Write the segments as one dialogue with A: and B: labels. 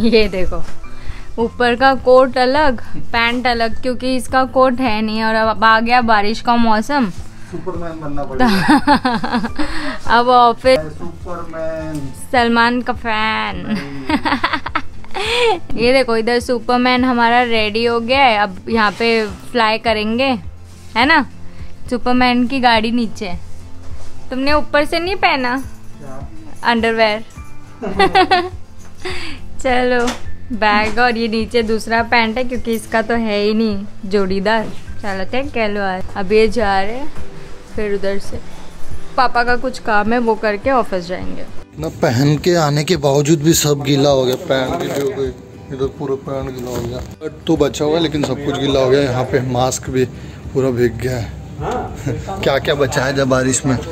A: ये देखो, ऊपर का कोट अलग, पैंट अलग, क्योंकि इसका कोट है नहीं और अब आ गया बारिश का मौसम।
B: सुपरमैन बनना पड़ेगा।
A: अब ऑफिस
B: सुपरमैन,
A: सलमान का फैन। ये देखो, इधर सुपरमैन हमारा रेडी हो गया है। अब यहाँ पे फ्लाई करेंगे, है ना। सुपरमैन की गाड़ी नीचे। तुमने ऊपर से नहीं पहना अंडरवेयर? चलो, बैग और ये नीचे दूसरा पैंट है क्योंकि इसका तो है ही नहीं जोड़ीदार। चलो ठीक, कह लो। आज अब ये जा रहे हैं, फिर उधर से पापा का कुछ काम है वो करके ऑफिस जाएंगे
B: ना। पहन के आने के बावजूद भी सब गीला हो गया। पैंट गीले हो गए, इधर पूरा पैंट गीला हो गया। तो बचा हुआ है लेकिन सब कुछ गीला हो गया। यहाँ पे मास्क भी पूरा भीग गया है। क्या क्या बचा है जब बारिश में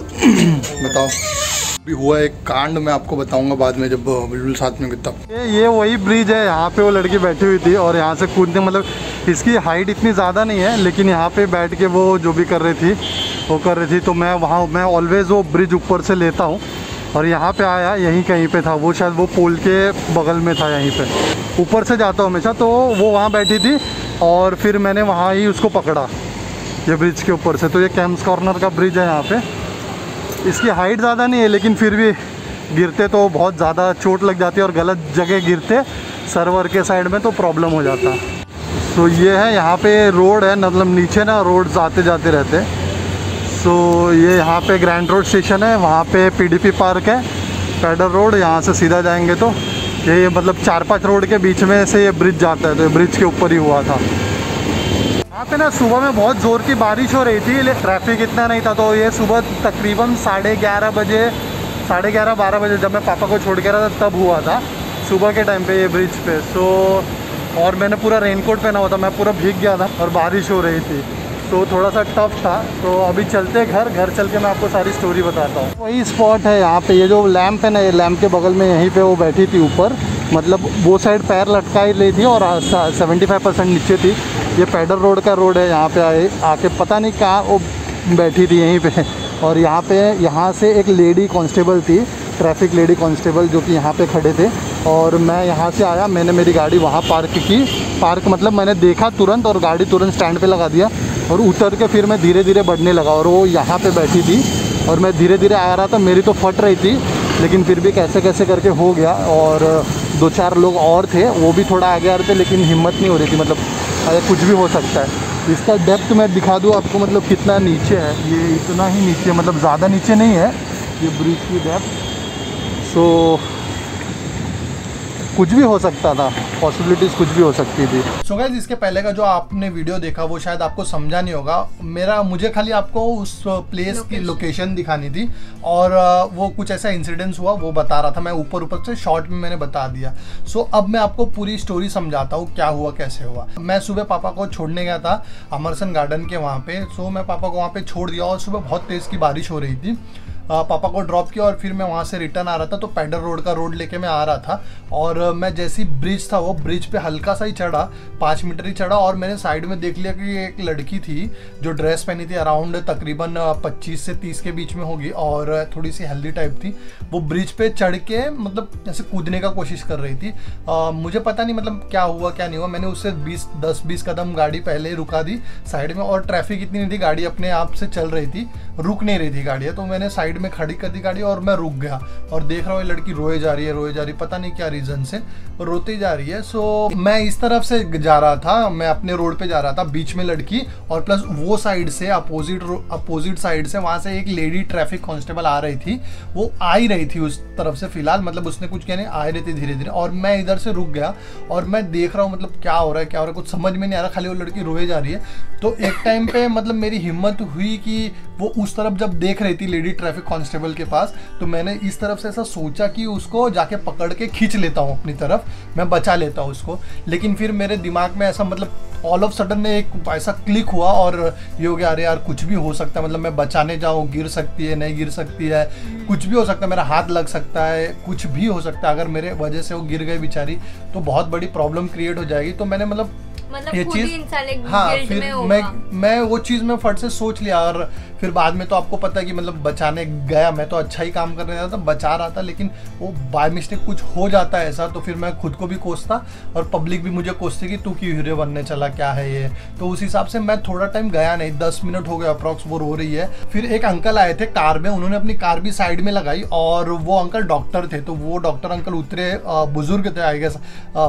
B: बताओ। भी हुआ एक कांड, मैं आपको बताऊंगा बाद में जब बिल्कुल साथ में तब। ये वही ब्रिज है, यहाँ पे वो लड़की बैठी हुई थी और यहाँ से कूदने, मतलब इसकी हाइट इतनी ज़्यादा नहीं है लेकिन यहाँ पे बैठ के वो जो भी कर रही थी वो कर रही थी। तो मैं ऑलवेज़ वो ब्रिज ऊपर से लेता हूँ और यहाँ पे आया, यहीं कहीं पे था वो, शायद वो पोल के बगल में था। यहीं पे ऊपर से जाता हूँ हमेशा, तो वो वहाँ बैठी थी और फिर मैंने वहाँ ही उसको पकड़ा, ये ब्रिज के ऊपर से। तो ये कैम्स कॉर्नर का ब्रिज है यहाँ पे। इसकी हाइट ज़्यादा नहीं है लेकिन फिर भी गिरते तो बहुत ज़्यादा चोट लग जाती है और गलत जगह गिरते सर्वर के साइड में तो प्रॉब्लम हो जाता। तो ये है यहाँ पे रोड है, मतलब नीचे ना रोड्स आते जाते रहते। सो ये यहाँ पे ग्रैंड रोड स्टेशन है, वहाँ पे पीडीपी पार्क है, पैडल रोड। यहाँ से सीधा जाएंगे तो ये मतलब 4-5 रोड के बीच में से ये ब्रिज जाता है। तो ये ब्रिज के ऊपर ही हुआ था। यहाँ पे ना सुबह में बहुत ज़ोर की बारिश हो रही थी, ट्रैफिक इतना नहीं था। तो ये सुबह तकरीबन 11:30 बजे, 11:30-12 बजे जब मैं पापा को छोड़ के रहा था तब हुआ था, सुबह के टाइम पे ये ब्रिज पे। सो और मैंने पूरा रेनकोट पहना हुआ था, मैं पूरा भीग गया था और बारिश हो रही थी तो थोड़ा सा टफ था। तो अभी चलते घर चल के मैं आपको सारी स्टोरी बताता हूँ। वही स्पॉट है यहाँ पे, ये जो लैंप है ना, ये लैंप के बगल में यहीं पे वो बैठी थी ऊपर, मतलब वो साइड पैर लटका ही रही थी और 75% नीचे थी। ये पैडल रोड का रोड है, यहाँ पे आके पता नहीं कहाँ वो बैठी थी यहीं पे। और यहाँ से एक लेडी कांस्टेबल थी, ट्रैफिक लेडी कांस्टेबल, जो कि यहाँ पे खड़े थे। और मैं यहाँ से आया, मैंने मेरी गाड़ी वहाँ पार्क की। पार्क मतलब मैंने देखा तुरंत और गाड़ी तुरंत स्टैंड पे लगा दिया और उतर के फिर मैं धीरे धीरे बढ़ने लगा और वो यहाँ पे बैठी थी और मैं धीरे धीरे आ रहा था। मेरी तो फट रही थी लेकिन फिर भी कैसे कैसे करके हो गया। और 2-4 लोग और थे, वो भी थोड़ा आगे आ रहे थे लेकिन हिम्मत नहीं हो रही थी, मतलब अरे कुछ भी हो सकता है। इसका डेप्थ मैं दिखा दूँ आपको, मतलब कितना नीचे है। ये इतना ही नीचे, मतलब ज़्यादा नीचे नहीं है ये ब्रिज की डेप्थ। सो कुछ भी हो सकता था, पॉसिबिलिटीज़ कुछ भी हो सकती थी।
C: सो गाइस, इसके पहले का जो आपने वीडियो देखा वो शायद आपको समझा नहीं होगा। मुझे खाली आपको उस प्लेस की लोकेशन दिखानी थी और वो कुछ ऐसा इंसिडेंस हुआ वो बता रहा था। मैं ऊपर से शॉर्ट में मैंने बता दिया। सो अब मैं आपको पूरी स्टोरी समझाता हूँ क्या हुआ कैसे हुआ। मैं सुबह पापा को छोड़ने गया था अमरसन गार्डन के वहाँ पे। सो मैं पापा को वहाँ पे छोड़ दिया और सुबह बहुत तेज़ की बारिश हो रही थी। पापा को ड्रॉप किया और फिर मैं वहाँ से रिटर्न आ रहा था। तो पैडल रोड का रोड लेके मैं आ रहा था और मैं जैसी ब्रिज था वो ब्रिज पे हल्का सा ही चढ़ा, 5 मीटर ही चढ़ा और मैंने साइड में देख लिया कि एक लड़की थी जो ड्रेस पहनी थी अराउंड तकरीबन 25 से 30 के बीच में होगी और थोड़ी सी हेल्दी टाइप थी। वो ब्रिज पे चढ़ के मतलब जैसे कूदने का कोशिश कर रही थी। मुझे पता नहीं मतलब क्या हुआ क्या नहीं हुआ। मैंने उससे 10-20 कदम गाड़ी पहले ही रुका दी साइड में और ट्रैफिक इतनी नहीं थी, गाड़ी अपने आप से चल रही थी, रुक नहीं रही थी गाड़ी। तो मैंने साइड में खड़ी कर दी गाड़ी और मैं रुक गया और देख रहा हूँ ये लड़की रोए जा रही है, पता नहीं क्या रीजन से रोती जा रही है। सो मैं इस तरफ से जा रहा था, मैं अपने रोड पे जा रहा था, बीच में लड़की और प्लस वो साइड से अपोजिट साइड से वहां से एक लेडी ट्रैफिक कांस्टेबल आ रही थी। वो आ ही रही थी उस तरफ से, फिलहाल मतलब उसने कुछ कहने आ रही थी धीरे धीरे और मैं इधर से रुक गया और मैं देख रहा हूँ मतलब क्या हो रहा है कुछ समझ में नहीं आ रहा, खाली वो लड़की रोए जा रही है। तो एक टाइम पे मतलब मेरी हिम्मत हुई कि वो उस तरफ जब देख रही थी लेडी ट्रैफिक कांस्टेबल के पास, तो मैंने इस तरफ से ऐसा सोचा कि उसको जाके पकड़ के खींच लेता हूँ अपनी तरफ, मैं बचा लेता हूँ उसको। लेकिन फिर मेरे दिमाग में ऐसा मतलब ऑल ऑफ सडन में एक ऐसा क्लिक हुआ और ये हो गया अरे यार कुछ भी हो सकता है, मतलब मैं बचाने जाऊँ गिर सकती है, नहीं गिर सकती है, कुछ भी हो सकता है, मेरा हाथ लग सकता है, कुछ भी हो सकता है। अगर मेरे वजह से वो गिर गई बेचारी तो बहुत बड़ी प्रॉब्लम क्रिएट हो जाएगी। तो मैंने मतलब
A: मतलब
C: ये
A: खुद
C: चीज
A: ही इंसान एक
C: हाँ
A: गिल्ट
C: फिर
A: में होगा।
C: मैं वो चीज़ में फट से सोच लिया, और फिर बाद में तो आपको पता है कि मतलब बचाने गया, मैं तो अच्छा ही काम करने जाता था, बचा रहा था, लेकिन वो बाय मिस्टेक कुछ हो जाता है ऐसा, तो फिर मैं खुद को भी कोसता और पब्लिक भी मुझे कोसती कि तू क्यों हीरो बनने चला, क्या है ये। तो उस हिसाब से मैं थोड़ा टाइम गया नहीं, 10 मिनट हो गया अप्रॉक्स, वो रो रही है। फिर एक अंकल आए थे कार में, उन्होंने अपनी कार भी साइड में लगाई, और वो अंकल डॉक्टर थे, तो वो डॉक्टर अंकल उतरे, बुजुर्ग थे, आई गेस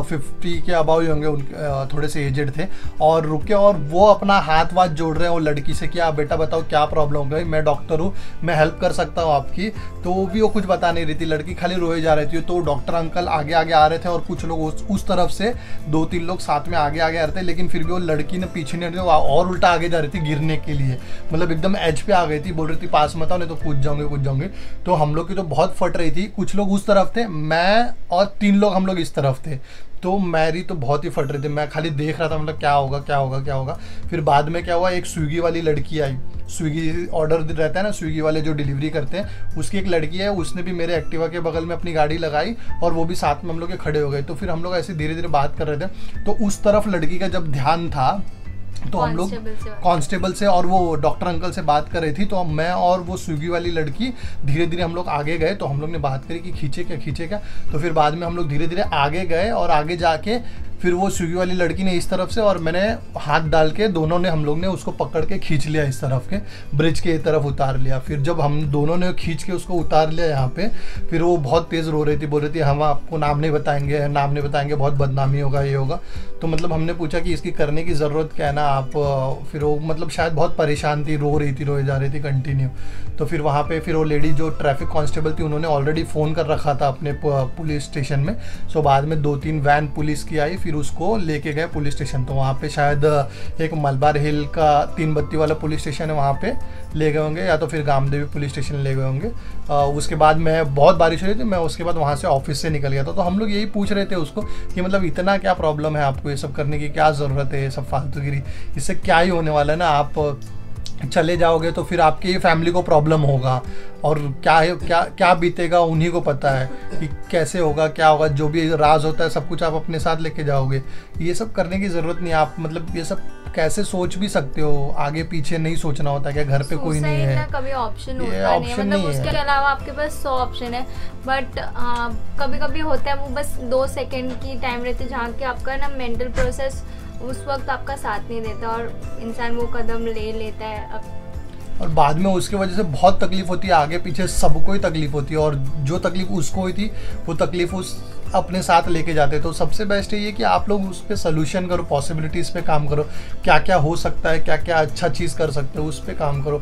C: 50 के अबाव ही होंगे, उनके थोड़े से एजेड थे, और रुके और वो अपना हाथ वाथ जोड़ रहे हैं वो लड़की से, क्या बेटा बताओ क्या प्रॉब्लम हो गई, मैं डॉक्टर हूँ, मैं हेल्प कर सकता हूँ आपकी। तो वो भी वो कुछ बता नहीं रही थी, लड़की खाली रोए जा रही थी। तो डॉक्टर अंकल आगे आगे आ रहे थे, और कुछ लोग उस तरफ से 2-3 लोग साथ में आगे आगे आ रहे थे, लेकिन फिर भी वो लड़की ने पीछे नहीं हटी, और उल्टा आगे जा रही थी गिरने के लिए, मतलब एकदम एज पे आ गई थी, बोल रही थी पास मत आओ नहीं तो कूद जाऊंगे। तो हम लोग की तो बहुत फट रही थी, कुछ लोग उस तरफ थे, मैं और 3 लोग हम लोग इस तरफ थे, तो मेरी तो बहुत ही फट रही थी, मैं खाली देख रहा था, मतलब क्या होगा। फिर बाद में क्या हुआ, एक स्विगी वाली लड़की आई, स्विगी ऑर्डर रहता है ना, स्विगी वाले जो डिलीवरी करते हैं, उसकी एक लड़की है, उसने भी मेरे एक्टिवा के बगल में अपनी गाड़ी लगाई, और वो भी साथ में हम लोग के खड़े हो गए। तो फिर हम लोग ऐसे धीरे धीरे बात कर रहे थे, तो उस तरफ लड़की का जब ध्यान था, तो हम लोग कांस्टेबल से और वो डॉक्टर अंकल से बात कर रही थी, तो मैं और वो स्विगी वाली लड़की धीरे धीरे हम लोग आगे गए। तो हम लोग ने बात करी कि खींचे क्या, तो फिर बाद में हम लोग धीरे धीरे आगे गए, और आगे जाके फिर वो स्विगी वाली लड़की ने इस तरफ से, और मैंने हाथ डाल के दोनों ने, हम लोग ने उसको पकड़ के खींच लिया, इस तरफ के ब्रिज के तरफ उतार लिया। फिर जब हम दोनों ने खींच के उसको उतार लिया यहाँ पे, फिर वो बहुत तेज़ रो रही थी, बोल रही थी हम आपको नाम नहीं बताएंगे, बहुत बदनामी होगा, ये होगा। तो मतलब हमने पूछा कि इसकी करने की ज़रूरत क्या है ना आप, फिर वो मतलब शायद बहुत परेशान थी, रोए जा रही थी कंटिन्यू। तो फिर वहाँ पे फिर वो लेडी जो ट्रैफिक कांस्टेबल थी, उन्होंने ऑलरेडी फ़ोन कर रखा था अपने पुलिस स्टेशन में। सो बाद में 2-3 वैन पुलिस की आई, फिर उसको लेके गए पुलिस स्टेशन। तो वहाँ पे शायद एक मलबार हिल का 3 बत्ती वाला पुलिस स्टेशन है, वहाँ पे ले गए होंगे, या तो फिर गामदेवी पुलिस स्टेशन ले गए होंगे। उसके बाद मैं बहुत बारिश हो रही थी, मैं उसके बाद वहाँ से ऑफिस से निकल गया था। तो हम लोग यही पूछ रहे थे उसको कि मतलब इतना क्या प्रॉब्लम है आपको, ये सब करने की क्या ज़रूरत है, ये सब फालतूगिरी, इससे क्या ही होने वाला है ना, आप चले जाओगे तो फिर आपकी फैमिली को प्रॉब्लम होगा, और क्या बीतेगा उन्हीं को पता है कि कैसे होगा, क्या होगा, जो भी राज होता है सब कुछ आप अपने साथ लेके जाओगे। ये सब करने की ज़रूरत नहीं है, आप मतलब ये सब कैसे सोच भी सकते हो, आगे पीछे नहीं सोचना होता क्या, घर पे कोई नहीं है,
A: कभी ऑप्शन होता नहीं है, मतलब उसके अलावा आपके पास 100 ऑप्शन है। बट कभी कभी होता है वो बस 2 सेकंड की टाइम रहती है, जहाँ के आपका ना मेंटल प्रोसेस उस वक्त आपका साथ नहीं देता, और इंसान वो कदम ले लेता है।
C: और बाद में उसकी वजह से बहुत तकलीफ होती है, आगे पीछे सबको ही तकलीफ होती है, और जो तकलीफ उसको हुई थी वो तकलीफ उस अपने साथ लेके जाते। तो सबसे बेस्ट है ये कि आप लोग उस पर सोल्यूशन करो, पॉसिबिलिटीज़ पे काम करो, क्या क्या हो सकता है, क्या क्या अच्छा चीज़ कर सकते हो, उस पर काम करो।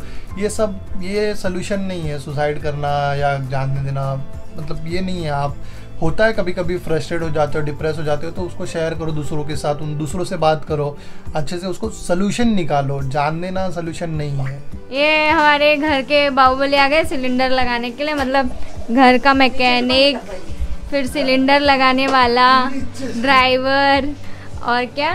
C: ये सोल्यूशन नहीं है सुसाइड करना या जान देना, मतलब ये नहीं है। आप होता है कभी कभी फ्रस्ट्रेट हो जाते हो, डिप्रेस हो जाते हो, तो उसको शेयर करो दूसरों के साथ, उन दूसरों से बात करो, अच्छे से उसको सोल्यूशन निकालो, जान देना सोल्यूशन नहीं है।
A: ये हमारे घर के बाहुबली आ गए सिलेंडर लगाने के लिए, मतलब घर का मैकेनिक, फिर सिलेंडर लगाने वाला, ड्राइवर, और क्या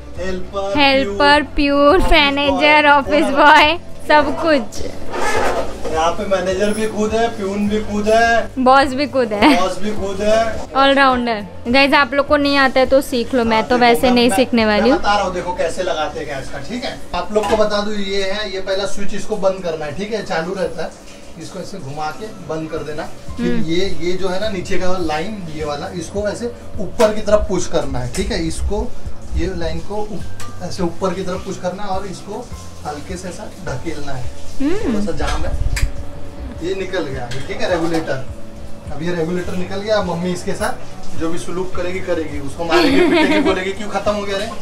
A: helper, peon, manager, office boy, सब कुछ।
C: यहाँ पे मैनेजर भी खुद है, प्यून भी खुद है,
A: बॉस भी खुद है, ऑलराउंडर। गाइस आप लोग को नहीं आता है तो सीख लो, मैं तो वैसे नहीं सीखने वाली हूँ।
C: बता रहा हूँ, देखो कैसे लगाते हैं गैस का, ठीक है। आप लोग को बता दूं, ये है, ये पहला स्विच, इसको बंद करना है, ठीक है, चालू रहता है, इसको ऐसे घुमा के बंद कर देना। फिर ये जो है ना नीचे का लाइन, ये वाला, इसको ऐसे ऊपर की तरफ पुश करना है, ठीक है, इसको ये लाइन को ऐसे ऊपर की तरफ पुश करना है, और इसको हल्के से ऐसा ढकेलना है, थोड़ा सा जाम है, ये निकल गया, ठीक है, रेगुलेटर। अब ये रेगुलेटर निकल गया, मम्मी इसके साथ जो भी सुलूक करेगी, उसको मारेगी, पीटेगी, बोलेगी क्यों खत्म हो गया रे,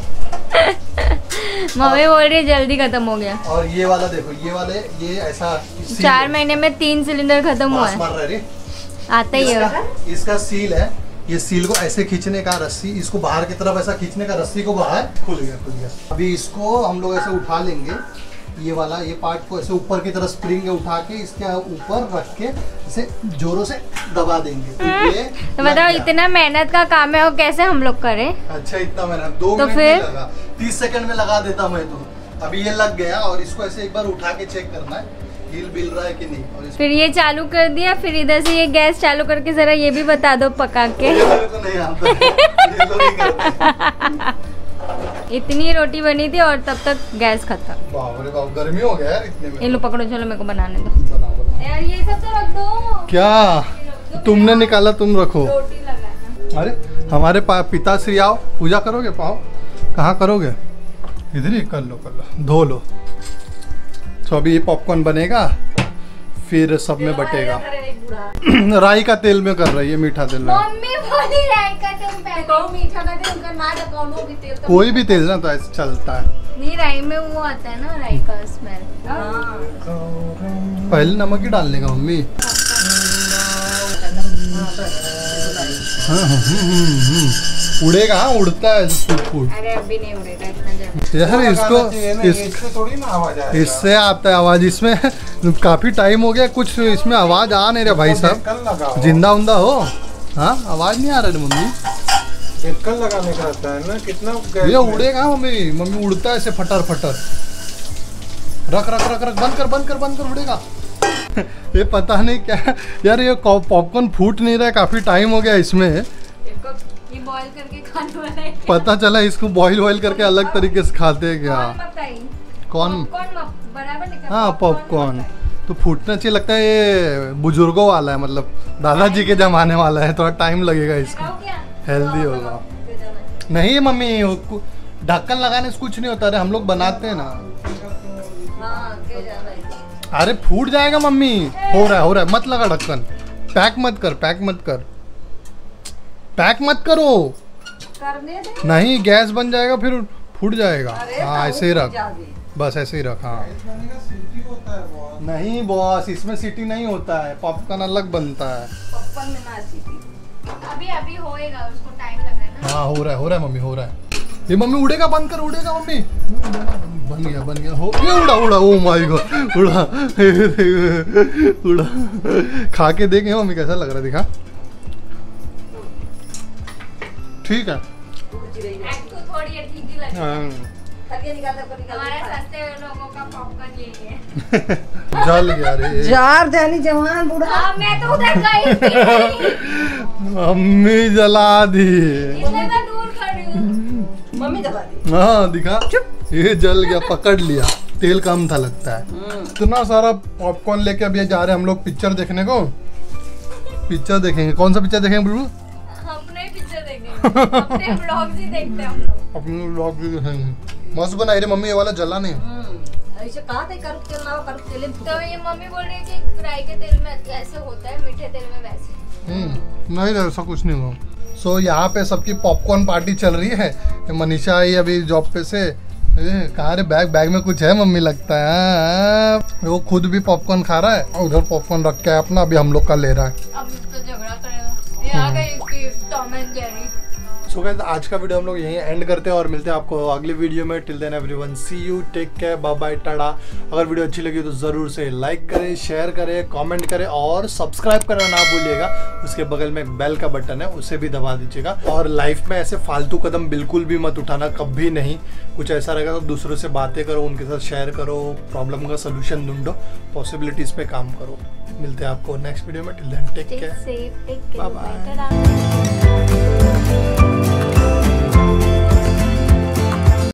A: मम्मी बोल रही जल्दी खत्म हो गया।
C: और ये वाला देखो, ये ऐसा
A: 4 महीने में 3 सिलेंडर खत्म हुआ है, आता ही है।
C: इसका सील है, ये सील को ऐसे खींचने का, रस्सी इसको बाहर की तरफ ऐसा खींचने का, रस्सी को बाहर, खुल गया। अभी इसको हम लोग ऐसे उठा लेंगे, ये वाला ये पार्ट को ऐसे ऊपर की तरफ स्प्रिंग उठा के इसके ऊपर रख के इसे जोरों से दबा देंगे।
A: तो बताओ इतना मेहनत का काम है, और कैसे हम लोग करें?
C: अच्छा, इतना मेहनत 2 मिनट नहीं लगा, 30 सेकंड में लगा देता मैं तो। अभी ये लग गया, और इसको ऐसे एक बार उठा के चेक करना है हिल बिल रहा है कि नहीं। और
A: फिर ये चालू कर दिया, फिर इधर से ये गैस चालू करके जरा ये भी बता दो पका के।
C: ये तो नहीं आता है, ये तो नहीं करते।
A: इतनी रोटी बनी थी और तब तक गैस खत्म।
C: बाप रे बाप, गर्मी हो गया यार इतने में।
A: इन लो पकड़ो, चलो मेरे को बनाने दो।
C: बना।
A: यार ये सब तो रख दो।
C: क्या तुमने निकाला, तुम रखो।
A: रोटी लगाना।
C: अरे हमारे पिताश्री आओ, पूजा करोगे? पाओ कहाँ करोगे? इधर ही कर लो, धो लो। तो अभी ये पॉपकॉर्न बनेगा, फिर सब में बटेगा। राई का तेल में कर रही है, मीठा तेल में।
A: मम्मी बोली राई का तेल पहले, मीठा का तेल का ना लगाओ भी तेल।
C: कोई भी तेल ना तो ऐसे चलता है।
A: नहीं, राई में वो आता है ना, राई का स्मेल।
C: पहले नमक ही डालने का मम्मी। उड़ेगा, हाँ उड़ता है फूट।
A: अरे अभी नहीं उड़ेगा इतना
C: यार इसको
D: थोड़ी ना आवाज आएगा।
C: इससे आता है आवाज। इसमें काफी टाइम हो गया, कुछ इसमें आवाज आ नहीं रहा भाई साहब। जिंदा उंदा हो। हाँ आवाज नहीं आ रहा मम्मी।
D: कल लगाने का रहता है ना, कितना
C: ये उड़ेगा मम्मी। मम्मी उड़ता है ऐसे फटर फटर। रख रख रख रख, बंद कर उड़ेगा। ये पता नहीं क्या यार, ये पॉपकॉर्न फूट नहीं रहा है, काफी टाइम हो गया इसमें।
A: ये बॉईल करके खाने वाला है।
C: पता चला इसको बॉईल करके अलग तरीके से खाते हैं क्या? कौन?
A: बराबर।
C: हाँ पॉपकॉर्न तो फूटना चाहिए, लगता है ये बुजुर्गों वाला है, मतलब दादाजी के जमाने वाला है। थोड़ा टाइम लगेगा इसको, हेल्दी होगा। नहीं मम्मी, ढक्कन लगाने से कुछ नहीं होता। अरे हम लोग बनाते हैं ना। अरे फूट जाएगा मम्मी। हो रहा है, मत लगा ढक्कन। पैक मत करो।
A: करने दे।
C: नहीं गैस बन जाएगा, फिर फूट जाएगा। हाँ ऐसे ही रख, बस ऐसे ही रख। हाँ नहीं बॉस, इसमें सीटी नहीं होता है, पॉपकॉर्न अलग बनता है।
A: पॉपकॉर्न में ना सीटी। अभी होएगा, उसको टाइम लग रहा है ना। हाँ
C: हो रहा है मम्मी, हो रहा है। ये मम्मी उड़ेगा, बंद कर। उड़ेगा मम्मी। बन गया हो। ये उड़ा। ओ माय गॉड, उड़ा। खा के देखें मम्मी कैसा लग रहा है, दिखा। ठीक है।
A: थोड़ी ठीक ही लग रहा है। हमारे सस्ते लोगों का पॉपकॉर्न यही है।
C: जल गया रे
E: जार जानी जवान बूढ़ा।
A: मैं तो उधर गई थी।
C: मम्मी जला दी।
A: इसलिए मैं दूर खड़ी हूँ।
E: मम्मी जला दी।
C: हाँ दिखा, ये जल गया, पकड़ लिया। तेल कम था लगता है। इतना सारा पॉपकॉर्न लेके अभी जा रहे हैं हम लोग पिक्चर देखने को। पिक्चर देखेंगे। कौन सा पिक्चर देखेंगे बुलबुल?
A: अपने पिक्चर देखेंगे, अपने व्लॉग्स ही देखते हैं हम लोग।
C: अपने व्लॉग भी देखेंगे। मस्त बनाई रे मम्मी, ये वाला जला नहीं।
E: ऐसे कहा था करुक तेल ना करुक तेल।
A: तो ये मम्मी बोल रही है कि राई के तेल में ऐसे होता है, मीठे तेल में वैसे।
C: नहीं ऐसा कुछ नहीं हुआ। सो यहाँ पे सबकी पॉपकॉर्न पार्टी चल रही है। मनीषा आई अभी जॉब पे से। कहाँ रे बैग में कुछ है मम्मी लगता है। वो खुद भी पॉपकॉर्न खा रहा है और उधर पॉपकॉर्न रख के अपना अभी हम लोग का ले रहा है।
A: अब इस पे झगड़ा करेगा। ये आ गई Tom and Jerry.
C: So guys आज का वीडियो हम लोग यहीं एंड करते हैं और मिलते हैं आपको अगली वीडियो में। Till then everyone, see you, take care, bye bye, tata. अगर वीडियो अच्छी लगी तो ज़रूर से लाइक करें, शेयर करें, कमेंट करें और सब्सक्राइब करना ना भूलिएगा। उसके बगल में बेल का बटन है, उसे भी दबा दीजिएगा। और लाइफ में ऐसे फालतू कदम बिल्कुल भी मत उठाना, कभी नहीं। कुछ ऐसा रहेगा तो दूसरों से बातें करो, उनके साथ शेयर करो, प्रॉब्लम का सोल्यूशन ढूंढो, पॉसिबिलिटीज़ पे काम करो। मिलते हैं आपको नेक्स्ट वीडियो में। Till then take care, bye bye.